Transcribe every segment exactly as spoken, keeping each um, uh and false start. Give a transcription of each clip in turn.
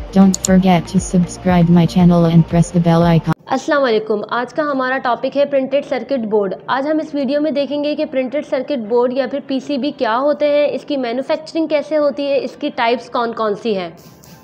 Don't forget to subscribe my channel and press the bell icon. अस्सलाम वालेकुम। आज का हमारा टॉपिक है प्रिंटेड सर्किट बोर्ड। आज हम इस वीडियो में देखेंगे कि प्रिंटेड सर्किट बोर्ड या फिर पीसीबी क्या होते हैं, इसकी मैन्युफैक्चरिंग कैसे होती है, इसकी टाइप्स कौन कौन सी हैं।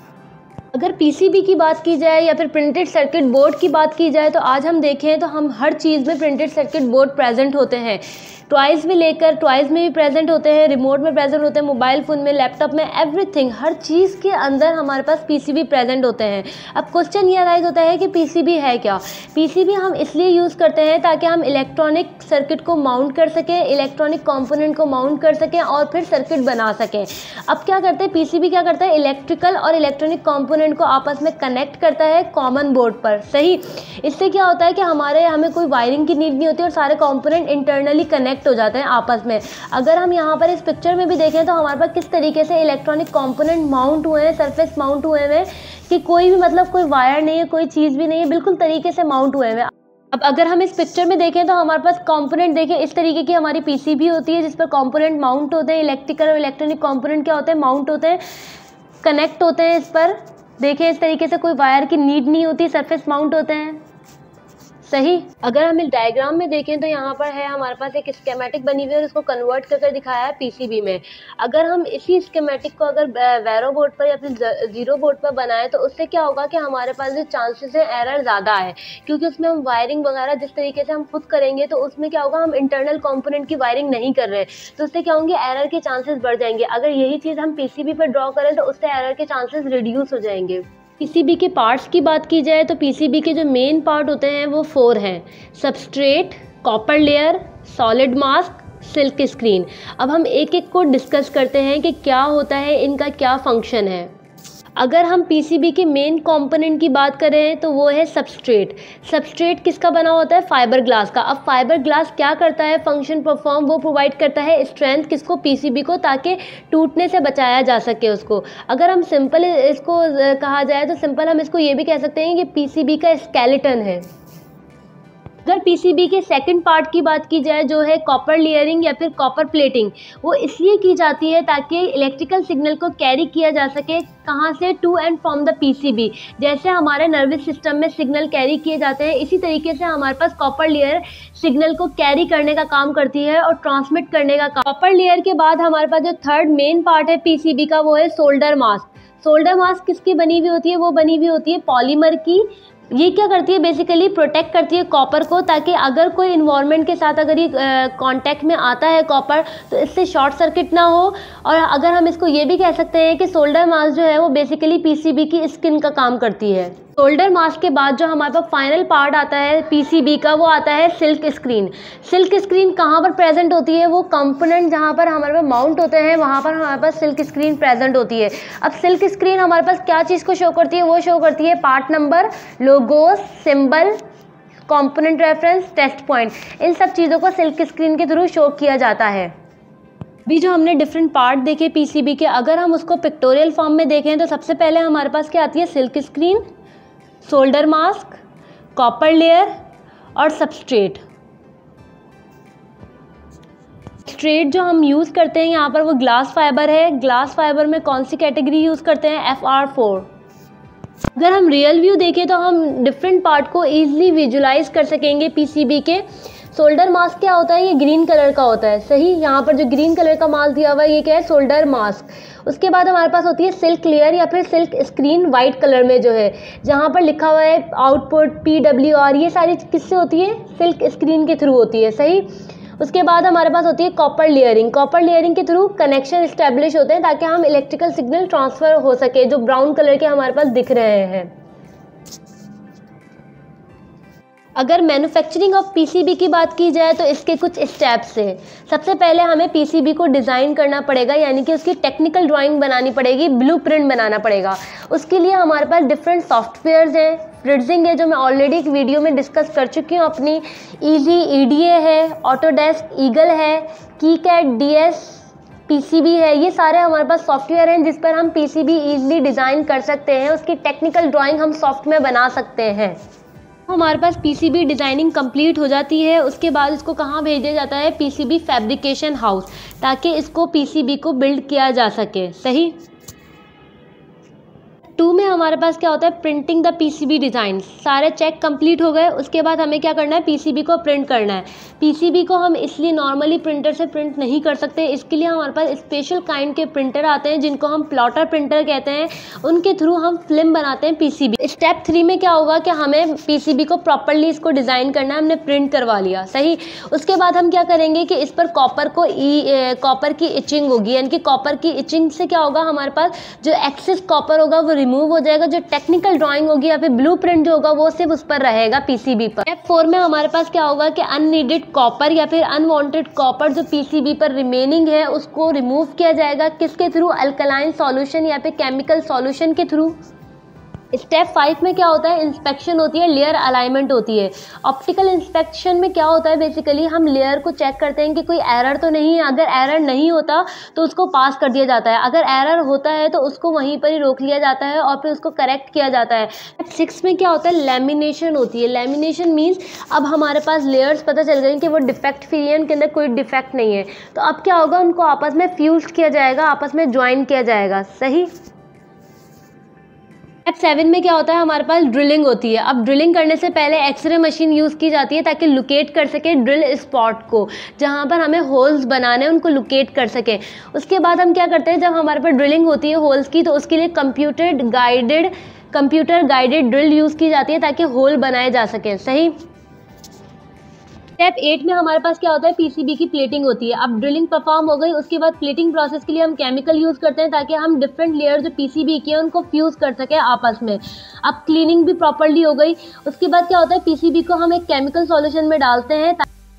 अगर पीसीबी की बात की जाए या फिर प्रिंटेड सर्किट बोर्ड की बात की जाए तो आज हम देखें तो हम हर चीज़ में प्रिंटेड सर्किट बोर्ड प्रेजेंट होते हैं। टॉयज़ में लेकर टॉयज़ में भी प्रेजेंट होते हैं, रिमोट में प्रेजेंट होते हैं, मोबाइल फ़ोन में, लैपटॉप में, एवरीथिंग, हर चीज़ के अंदर हमारे पास पीसीबी प्रेजेंट होते हैं। अब क्वेश्चन ये राइज होता है कि पीसीबी है क्या। पीसीबी हम इसलिए यूज़ करते हैं ताकि हम इलेक्ट्रॉनिक सर्किट को माउंट कर सकें, इलेक्ट्रॉनिक कंपोनेंट को माउंट कर सकें और फिर सर्किट बना सकें। अब क्या करते हैं पीसीबी, क्या करता है इलेक्ट्रिकल और इलेक्ट्रॉनिक कंपोनेंट को आपस में कनेक्ट करता है कॉमन बोर्ड पर। सही, इससे क्या होता है कि हमारे हमें कोई वायरिंग की नीड नहीं होती और सारे कंपोनेंट इंटरनली कनेक्ट हो जाते हैं आपस में। अगर हम यहाँ पर इस पिक्चर में भी देखें तो हमारे पास किस तरीके से इलेक्ट्रॉनिक कंपोनेंट माउंट हुए हैं, सरफेस माउंट हुए हैं कि कोई भी मतलब कोई वायर नहीं है, कोई चीज़ भी नहीं है, बिल्कुल तरीके से माउंट हुए हैं। अब अगर हम इस पिक्चर में देखें तो हमारे पास कंपोनेंट देखें इस तरीके की हमारी पीसीबी होती है जिस पर कंपोनेंट माउंट होते हैं। इलेक्ट्रिकल और इलेक्ट्रॉनिक कंपोनेंट क्या होते हैं, माउंट होते हैं, कनेक्ट होते हैं इस पर। देखें इस तरीके से कोई वायर की नीड नहीं होती, सरफेस माउंट होते हैं। सही, अगर हम इस डायग्राम में देखें तो यहाँ पर है हमारे पास एक स्कीमेटिक बनी हुई है और इसको कन्वर्ट करके दिखाया है पीसीबी में। अगर हम इसी स्कीमेटिक को अगर वैरो बोर्ड पर या फिर जीरो बोर्ड पर बनाएं तो उससे क्या होगा कि हमारे पास जो चांसेस है एरर ज़्यादा है, क्योंकि उसमें हम वायरिंग वगैरह जिस तरीके से हम खुद करेंगे तो उसमें क्या होगा, हम इंटरनल कंपोनेंट की वायरिंग नहीं कर रहे, तो उससे क्या होंगे, एरर के चांसेस बढ़ जाएंगे। अगर यही चीज़ हम पीसीबी पर ड्रॉ करें तो उससे एरर के चांसेस रिड्यूस हो जाएंगे। पीसीबी के पार्ट्स की बात की जाए तो पीसीबी के जो मेन पार्ट होते हैं वो फोर हैं: substrate, copper layer, solid mask, silk screen. अब हम एक एक को डिस्कस करते हैं कि क्या होता है, इनका क्या फंक्शन है। अगर हम पीसीबी के मेन कंपोनेंट की बात करें तो वो है सबस्ट्रेट। सबस्ट्रेट किसका बना होता है, फाइबर ग्लास का। अब फाइबर ग्लास क्या करता है, फंक्शन परफॉर्म, वो प्रोवाइड करता है स्ट्रेंथ किसको, पीसीबी को, ताकि टूटने से बचाया जा सके उसको। अगर हम सिंपल इसको कहा जाए तो सिंपल हम इसको ये भी कह सकते हैं कि पीसीबी का स्केलेटन है। अगर पीसीबी के सेकंड पार्ट की बात की जाए जो है कॉपर लेयरिंग या फिर कॉपर प्लेटिंग, वो इसलिए की जाती है ताकि इलेक्ट्रिकल सिग्नल को कैरी किया जा सके, कहाँ से, to and from the PCB. जैसे हमारे नर्वस सिस्टम में सिग्नल कैरी किए जाते हैं, इसी तरीके से हमारे पास कॉपर लेयर सिग्नल को कैरी करने का काम करती है और ट्रांसमिट करने का काम। कॉपर लेयर के बाद हमारे पास जो थर्ड मेन पार्ट है पीसीबी का वो है सोल्डर मास्क। सोल्डर मास्क किसकी बनी हुई होती है, वो बनी हुई होती है पॉलीमर की। ये क्या करती है, बेसिकली प्रोटेक्ट करती है कॉपर को, ताकि अगर कोई इन्वायरमेंट के साथ अगर ये कांटेक्ट में आता है कॉपर तो इससे शॉर्ट सर्किट ना हो। और अगर हम इसको ये भी कह सकते हैं कि सोल्डर मास्क जो है वो बेसिकली पीसीबी की स्किन का काम करती है। सोल्डर मास्क के बाद जो हमारे पास फाइनल पार्ट आता है पीसीबी का वो आता है सिल्क स्क्रीन। सिल्क स्क्रीन कहाँ पर प्रेजेंट होती है, वो कंपोनेंट जहाँ पर हमारे पास माउंट होते हैं वहाँ पर हमारे पास सिल्क स्क्रीन प्रेजेंट होती है। अब सिल्क स्क्रीन हमारे पास क्या चीज़ को शो करती है, वो शो करती है part number, logos, symbol, component reference, test point. इन सब चीज़ों को सिल्क स्क्रीन के थ्रू शो किया जाता है। अभी जो हमने डिफरेंट पार्ट देखे पीसीबी के, अगर हम उसको पिक्टोरियल फॉर्म में देखें तो सबसे पहले हमारे पास क्या आती है, silk screen, solder mask, copper layer और सबस्ट्रेट। सबस्ट्रेट जो हम यूज़ करते हैं यहाँ पर वो ग्लास फाइबर है। ग्लास फाइबर में कौन सी कैटेगरी यूज़ करते हैं, एफ आर फोर। अगर हम रियल व्यू देखें तो हम डिफरेंट पार्ट को ईजिली विजुलाइज कर सकेंगे पीसीबी के। सोल्डर मास्क क्या होता है, ये ग्रीन कलर का होता है। सही, यहाँ पर जो ग्रीन कलर का मास्क दिया हुआ है ये क्या है, सोल्डर मास्क। उसके बाद हमारे पास होती है सिल्क लेयर या फिर सिल्क स्क्रीन, वाइट कलर में जो है, जहाँ पर लिखा हुआ है आउटपुट, पी डब्ल्यू आर, ये सारी किससे होती है, सिल्क स्क्रीन के थ्रू होती है। सही, उसके बाद हमारे पास होती है कॉपर लेयरिंग। कॉपर लेयरिंग के थ्रू कनेक्शन इस्टेब्लिश होते हैं ताकि हम इलेक्ट्रिकल सिग्नल ट्रांसफ़र हो सके, जो ब्राउन कलर के हमारे पास दिख रहे हैं। अगर मैन्युफैक्चरिंग ऑफ पीसीबी की बात की जाए तो इसके कुछ स्टेप्स हैं। सबसे पहले हमें पीसीबी को डिज़ाइन करना पड़ेगा, यानी कि उसकी टेक्निकल ड्राइंग बनानी पड़ेगी, ब्लूप्रिंट बनाना पड़ेगा। उसके लिए हमारे पास डिफरेंट सॉफ्टवेयर्स हैं, फ्रिट्जिंग है जो मैं ऑलरेडी एक वीडियो में डिस्कस कर चुकी हूँ अपनी, ईजी ईडीए है, ऑटोडेस्क, ईगल है, कीकैड, डीएस, पीसीबी है। ये सारे हमारे पास सॉफ्टवेयर हैं जिस पर हम पीसीबी ईजिली डिज़ाइन कर सकते हैं, उसकी टेक्निकल ड्राइंग हम सॉफ्ट में बना सकते हैं। हमारे पास पीसीबी डिज़ाइनिंग कंप्लीट हो जाती है, उसके बाद इसको कहाँ भेज दिया जाता है, पीसीबी फैब्रिकेशन हाउस, ताकि इसको पीसीबी को बिल्ड किया जा सके। सही। टू में हमारे पास क्या होता है, प्रिंटिंग द पीसीबी डिज़ाइन। सारे चेक कंप्लीट हो गए, उसके बाद हमें क्या करना है, पीसीबी को प्रिंट करना है। पीसीबी को हम इसलिए नॉर्मली प्रिंटर से प्रिंट नहीं कर सकते, इसके लिए हमारे पास स्पेशल काइंड के प्रिंटर आते हैं जिनको हम प्लॉटर प्रिंटर कहते हैं। उनके थ्रू हम फिल्म बनाते हैं पीसीबी। स्टेप थ्री में क्या होगा कि हमें पीसीबी को प्रॉपरली इसको डिज़ाइन करना है। हमने प्रिंट करवा लिया, सही। उसके बाद हम क्या करेंगे कि इस पर कॉपर को कॉपर की इचिंग होगी, यानी कि कॉपर की इचिंग से क्या होगा, हमारे पास जो एक्सेस कॉपर होगा वो रिमूव हो जाएगा। जो टेक्निकल ड्राइंग होगी या फिर ब्लूप्रिंट जो होगा वो सिर्फ उस पर रहेगा, पीसीबी पर। स्टेप फोर में हमारे पास क्या होगा कि अननीडेड कॉपर या फिर अनवांटेड कॉपर जो पीसीबी पर रिमेनिंग है उसको रिमूव किया जाएगा। किसके थ्रू, अल्कलाइन सॉल्यूशन या फिर केमिकल सॉल्यूशन के थ्रू। स्टेप फाइव में क्या होता है, इंस्पेक्शन होती है, लेयर अलाइनमेंट होती है। ऑप्टिकल इंस्पेक्शन में क्या होता है, बेसिकली हम लेयर को चेक करते हैं कि कोई एरर तो नहीं है। अगर एरर नहीं होता तो उसको पास कर दिया जाता है, अगर एरर होता है तो उसको वहीं पर ही रोक लिया जाता है और फिर उसको करेक्ट किया जाता है। सिक्स में क्या होता है, लैमिनेशन होती है। लैमिनेशन मीन्स अब हमारे पास लेयर्स पता चल गई कि वो डिफेक्ट फ्री है, उनके अंदर कोई डिफेक्ट नहीं है, तो अब क्या होगा, उनको आपस में फ्यूज किया जाएगा, आपस में ज्वाइन किया जाएगा, सही। स्टेप सेवन में क्या होता है, हमारे पास ड्रिलिंग होती है। अब ड्रिलिंग करने से पहले एक्सरे मशीन यूज़ की जाती है ताकि लोकेट कर सके ड्रिल स्पॉट को, जहाँ पर हमें होल्स बनाने हैं उनको लोकेट कर सके। उसके बाद हम क्या करते हैं, जब हमारे पास ड्रिलिंग होती है होल्स की, तो उसके लिए computer guided computer guided drill use की जाती है ताकि होल बनाए जा सके, सही। स्टेप एट में हमारे पास क्या होता है, पीसीबी की प्लेटिंग होती है। अब ड्रिलिंग परफॉर्म हो गई, उसके बाद प्लेटिंग प्रोसेस के लिए हम केमिकल यूज़ करते हैं ताकि हम डिफरेंट लेयर जो पीसीबी की है उनको फ्यूज़ कर सके आपस में। अब क्लीनिंग भी प्रॉपर्ली हो गई। उसके बाद क्या होता है, पीसीबी को हम एक केमिकल सॉल्यूशन में डालते हैं।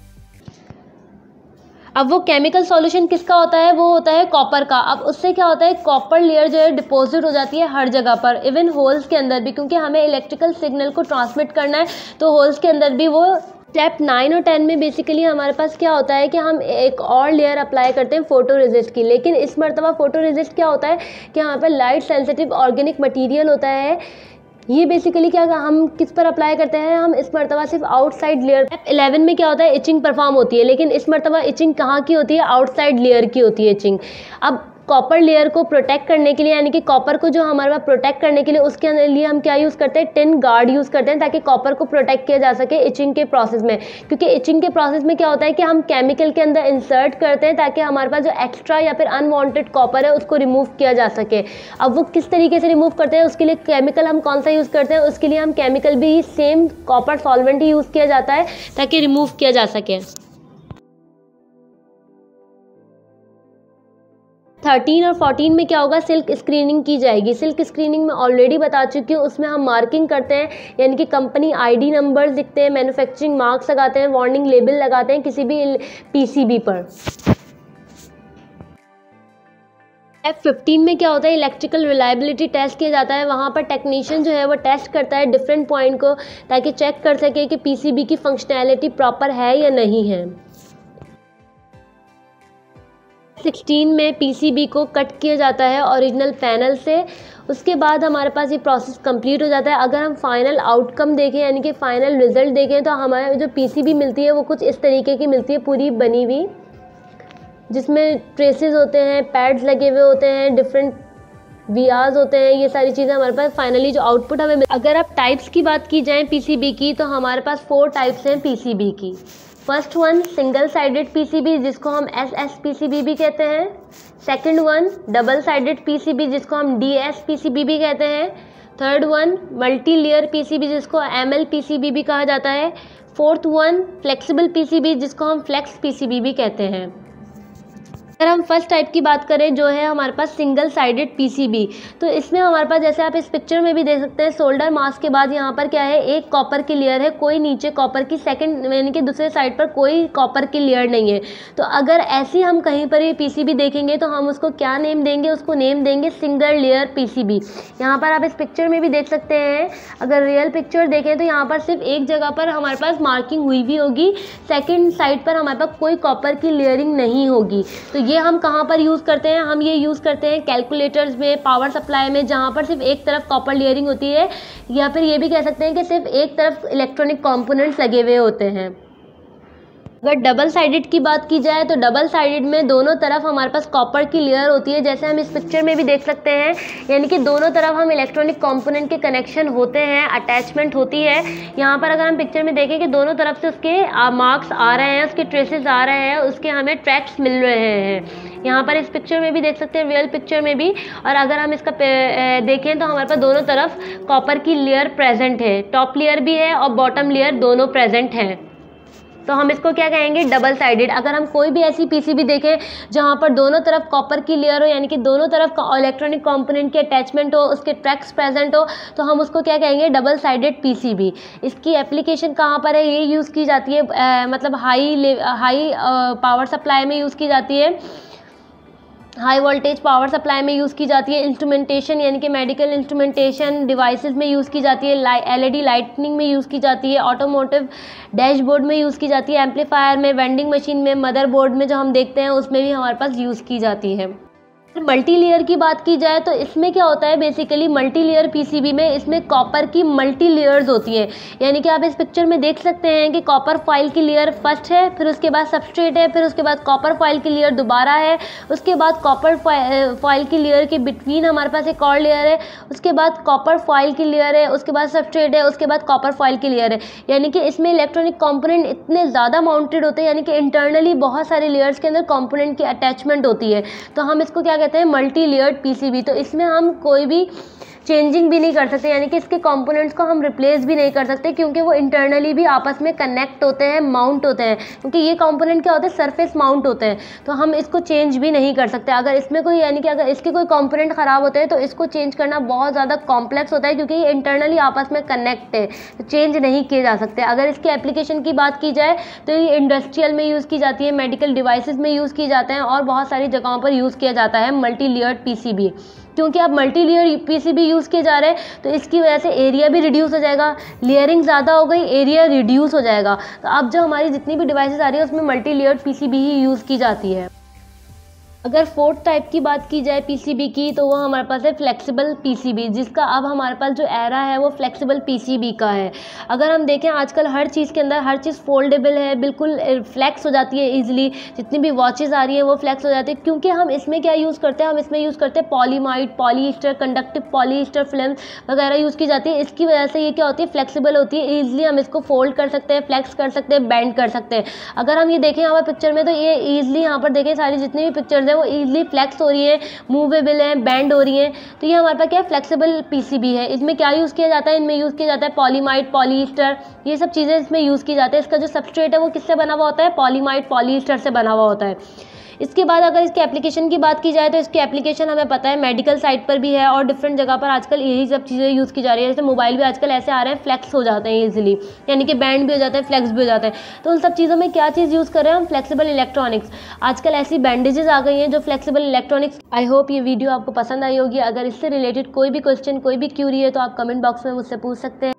अब वो केमिकल सॉल्यूशन किसका होता है, वो होता है कॉपर का। अब उससे क्या होता है, कॉपर लेयर जो है डिपॉजिट हो जाती है हर जगह पर, इवन होल्स के अंदर भी, क्योंकि हमें इलेक्ट्रिकल सिग्नल को ट्रांसमिट करना है तो होल्स के अंदर भी वो। स्टेप नाइन और टेन में बेसिकली हमारे पास क्या होता है कि हम एक और लेयर अप्लाई करते हैं फोटो रेजिस्ट की, लेकिन इस मरतबा फोटो रेजिस्ट क्या होता है कि यहाँ पर लाइट सेंसिटिव ऑर्गेनिक मटेरियल होता है। ये बेसिकली क्या हम किस पर अप्लाई करते हैं, हम इस मरतबा सिर्फ आउटसाइड लेयर। स्टेप इलेवन में क्या होता है, इचिंग परफॉर्म होती है, लेकिन इस मरतबा इचिंग कहाँ की होती है, आउटसाइड लेयर की होती है इचिंग। अब कॉपर लेयर को प्रोटेक्ट करने के लिए, यानी कि कॉपर को जो हमारे पास प्रोटेक्ट करने के लिए, उसके लिए हम क्या यूज़ करते हैं, टिन गार्ड यूज़ करते हैं ताकि कॉपर को प्रोटेक्ट किया जा सके इचिंग के प्रोसेस में। क्योंकि इचिंग के प्रोसेस में क्या होता है कि हम केमिकल के अंदर इंसर्ट करते हैं ताकि हमारे पास जो एक्स्ट्रा या फिर अनवांटेड कॉपर है उसको रिमूव किया जा सके। अब वो किस तरीके से रिमूव करते हैं, उसके लिए केमिकल हम कौन सा यूज़ करते हैं, उसके लिए हम केमिकल भी सेम कॉपर सॉल्वेंट ही यूज़ किया जाता है ताकि रिमूव किया जा सके। थर्टीन और फोर्टीन में क्या होगा, सिल्क स्क्रीनिंग की जाएगी। सिल्क स्क्रीनिंग में ऑलरेडी बता चुकी हूँ, उसमें हम मार्किंग करते हैं, यानी कि कंपनी आईडी नंबर लिखते हैं, मैन्युफैक्चरिंग मार्क्स लगाते हैं, वार्निंग लेबल लगाते हैं किसी भी पीसीबी पर। स्टेप फिफ्टीन में क्या होता है, इलेक्ट्रिकल रिलायबिलिटी टेस्ट किया जाता है। वहाँ पर टेक्नीशियन जो है वो टेस्ट करता है डिफरेंट पॉइंट को ताकि चेक कर सके कि पीसीबी की फंक्शनैलिटी प्रॉपर है या नहीं है। सिक्सटीन में पीसीबी को कट किया जाता है ओरिजिनल पैनल से। उसके बाद हमारे पास ये प्रोसेस कंप्लीट हो जाता है। अगर हम फाइनल आउटकम देखें, यानी कि फाइनल रिजल्ट देखें, तो हमारे जो पीसीबी मिलती है वो कुछ इस तरीके की मिलती है, पूरी बनी हुई, जिसमें ट्रेसेस होते हैं, पैड्स लगे हुए होते हैं, डिफरेंट वीआर्स होते हैं, ये सारी चीज़ें हमारे पास फाइनली जो आउटपुट हमें। अगर आप टाइप्स की बात की जाए पीसीबी की, तो हमारे पास फोर टाइप्स हैं पीसीबी की। First one single sided PCB, जिसको हम एस एस पीसीबी भी कहते हैं। Second one double sided PCB, जिसको हम डी एस पीसीबी भी कहते हैं। Third one multi layer PCB, जिसको एम एल पीसीबी भी कहा जाता है। फोर्थ वन फ्लेक्सिबल पीसीबी, जिसको हम फ्लेक्स पीसीबी भी कहते हैं। अगर हम फर्स्ट टाइप की बात करें, जो है हमारे पास सिंगल साइडेड पीसीबी, तो इसमें हमारे पास जैसे आप इस पिक्चर में भी देख सकते हैं, सोल्डर मास्क के बाद यहाँ पर क्या है, एक कॉपर की लेयर है, कोई नीचे कॉपर की सेकंड यानी कि दूसरे साइड पर कोई कॉपर की लेयर नहीं है। तो अगर ऐसी हम कहीं पर भी पीसीबी देखेंगे तो हम उसको क्या नेम देंगे, उसको नेम देंगे सिंगल लेयर पीसीबी। यहाँ पर आप इस पिक्चर में भी देख सकते हैं, अगर रियल पिक्चर देखें तो यहाँ पर सिर्फ एक जगह पर हमारे पास मार्किंग हुई भी होगी, सेकेंड साइड पर हमारे पास कोई कॉपर की लेयरिंग नहीं होगी। तो ये हम कहाँ पर यूज़ करते हैं, हम ये यूज़ करते हैं कैलकुलेटर्स में, पावर सप्लाई में, जहाँ पर सिर्फ एक तरफ कॉपर लेयरिंग होती है, या फिर ये भी कह सकते हैं कि सिर्फ एक तरफ इलेक्ट्रॉनिक कंपोनेंट्स लगे हुए होते हैं। अगर डबल साइडेड की बात की जाए तो डबल साइडेड में दोनों तरफ हमारे पास कॉपर की लेयर होती है, जैसे हम इस पिक्चर में भी देख सकते हैं। यानी कि दोनों तरफ हम इलेक्ट्रॉनिक कंपोनेंट के कनेक्शन होते हैं, अटैचमेंट होती है। यहाँ पर अगर हम पिक्चर में देखें कि दोनों तरफ से उसके मार्क्स आ रहे हैं, उसके ट्रेसेस आ रहे हैं, उसके हमें ट्रैक्स मिल रहे हैं। यहाँ पर इस पिक्चर में भी देख सकते हैं, रियल पिक्चर में भी। और अगर हम इसका देखें तो हमारे पास दोनों तरफ कॉपर की लेयर प्रेजेंट है, टॉप लेयर भी है और बॉटम लेयर दोनों प्रेजेंट हैं। तो हम इसको क्या कहेंगे, डबल साइडेड। अगर हम कोई भी ऐसी पीसीबी देखें जहां पर दोनों तरफ कॉपर की लेयर हो, यानी कि दोनों तरफ इलेक्ट्रॉनिक कंपोनेंट के अटैचमेंट हो, उसके ट्रैक्स प्रेजेंट हो, तो हम उसको क्या कहेंगे, डबल साइडेड पीसीबी। इसकी एप्लीकेशन कहाँ पर है, ये यूज़ की जाती है आ, मतलब हाई हाई पावर सप्लाई में यूज़ की जाती है, हाई वोल्टेज पावर सप्लाई में यूज़ की जाती है। इंस्ट्रूमेंटेशन यानी कि मेडिकल इंस्ट्रूमेंटेशन डिवाइसेस में यूज़ की जाती है, एलईडी लाइटनिंग में यूज़ की जाती है, ऑटोमोटिव डैशबोर्ड में यूज़ की जाती है, एम्पलीफायर में, वेंडिंग मशीन में, मदरबोर्ड में जो हम देखते हैं उसमें भी हमारे पास यूज़ की जाती है। मल्टी लेयर की बात की जाए तो इसमें क्या होता है, बेसिकली मल्टी लेयर पीसीबी में इसमें कॉपर की मल्टी लेयर्स होती हैं। यानी कि आप इस पिक्चर में देख सकते हैं कि कॉपर फॉइल की लेयर फर्स्ट है, फिर उसके बाद सबस्ट्रेट है, फिर उसके बाद कॉपर फॉइल की लेयर दोबारा है, उसके बाद कॉपर फॉइल की लेयर के बिटवीन हमारे पास एक और लेयर है, उसके बाद कॉपर फॉइल की लेयर है, उसके बाद सबस्ट्रेट है, उसके बाद कॉपर फॉइल की लेयर है। यानी कि इसमें इलेक्ट्रॉनिक कंपोनेंट इतने ज़्यादा माउंटेड होते हैं, यानी कि इंटरनली बहुत सारे लेयर्स के अंदर कंपोनेंट की अटैचमेंट होती है। तो हम इसको क्या कहते हैं, मल्टी लेयर्ड पीसीबी। तो इसमें हम कोई भी चेंजिंग भी नहीं कर सकते, यानी कि इसके कंपोनेंट्स को हम रिप्लेस भी नहीं कर सकते, क्योंकि वो इंटरनली भी आपस में कनेक्ट होते हैं, माउंट होते हैं। क्योंकि ये कंपोनेंट क्या होते हैं, सरफेस माउंट होते हैं, तो हम इसको चेंज भी नहीं कर सकते। अगर इसमें कोई यानी कि अगर इसके कोई कंपोनेंट ख़राब होते हैं तो इसको चेंज करना बहुत ज़्यादा कॉम्प्लेक्स होता है, क्योंकि ये इंटरनली आपस में कनेक्ट है, तो चेंज नहीं किए जा सकते। अगर इसके एप्लीकेशन की बात की जाए तो ये इंडस्ट्रियल में यूज़ की जाती है, मेडिकल डिवाइसेज में यूज़ की जाते हैं और बहुत सारी जगहों पर यूज़ किया जाता है मल्टी लेयर्ड पीसीबी। क्योंकि आप मल्टी लेयर पीसीबी यूज़ किए जा रहे हैं तो इसकी वजह से एरिया भी रिड्यूस हो जाएगा, लेयरिंग ज़्यादा हो गई, एरिया रिड्यूस हो जाएगा। तो अब जो हमारी जितनी भी डिवाइसेस आ रही है उसमें मल्टी लेयर पीसीबी ही यूज़ की जाती है। अगर फोर्थ टाइप की बात की जाए पीसीबी की तो वो हमारे पास है फ्लेक्सिबल पीसीबी, जिसका अब हमारे पास जो एरा है वो फ्लेक्सिबल पीसीबी का है। अगर हम देखें आजकल हर चीज़ के अंदर हर चीज़ फोल्डेबल है, बिल्कुल फ्लेक्स हो जाती है ईजिली। जितनी भी वॉचेस आ रही है वो फ्लेक्स हो जाती है, क्योंकि हम इसमें क्या यूज़ करते हैं, हम इसमें यूज़ करते हैं polyimide, polyester, conductive polyester film वगैरह यूज़ की जाती है। इसकी वजह से ये क्या होती है, फ्लेक्सिबल होती है, ईजिली हम इसको फोल्ड कर सकते हैं, फ्लेक्स कर सकते हैं, बेंड कर सकते हैं। अगर हम ये देखें यहाँ पर पिक्चर में तो ये ईजिली यहाँ पर देखें सारी जितनी भी पिक्चर्स हैं वो ईजिली फ्लेक्स हो रही है, मूवेबल है, बैंड हो रही है। तो ये हमारे पास क्या है, फ्लेक्सिबल पीसीबी है। इसमें क्या यूज़ किया जाता है, इनमें यूज़ किया जाता है पॉलीमाइड, पॉलीस्टर, ये सब चीज़ें इसमें यूज़ की जाती है। इसका जो सबस्ट्रेट है वो किससे बना हुआ होता है, पॉलीमाइड, पॉलीस्टर से बना हुआ होता है। इसके बाद अगर इसके एप्लीकेशन की बात की जाए तो इसकी एप्लीकेशन हमें पता है मेडिकल साइट पर भी है और डिफरेंट जगह पर आजकल यही सब चीज़ें यूज़ की जा रही है। जैसे मोबाइल भी आजकल ऐसे आ रहे हैं फ्लेक्स हो जाते हैं ईजिली, यानी कि बैंड भी हो जाता है, फ्लेक्स भी हो जाता है। तो उन सब चीज़ों में क्या चीज़ यूज़ कर रहे हैं हम, फ्लेक्सिबल इलेक्ट्रॉनिक्स। आजकल ऐसी बैंडेजेस आ गई हैं जो फ्लेक्सिबल इलेक्ट्रॉनिक्स। आई होप ये वीडियो आपको पसंद आई होगी। अगर इससे रिलेटेड कोई भी क्वेश्चन, कोई भी क्यूरी है तो आप कमेंट बॉक्स में मुझसे पूछ सकते हैं।